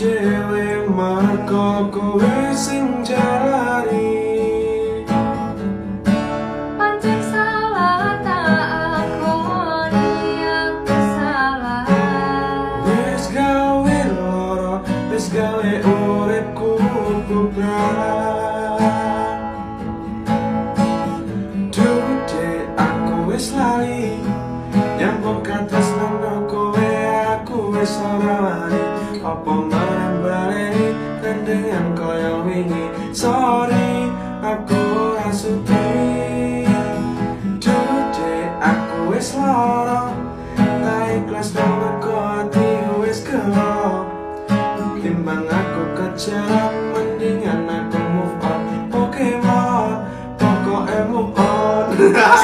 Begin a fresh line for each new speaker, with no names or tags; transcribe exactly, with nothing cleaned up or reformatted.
dhewe mergo kowe sing jalani.
Pancen salah tak akoni aku salah.
Wis gawe loro, wis gawe uripku bubar. Dude aku wis lali, nyambung kados nang kowe aku wis ora wani. Apa marang tendengan koyo wingi. Sorry aku ora suti. Dude aku wis lara, tak ikhlas mergo ati wis gelo. Timbang aku kecewa mendingan aku move on. Oke mau pokoknya move on.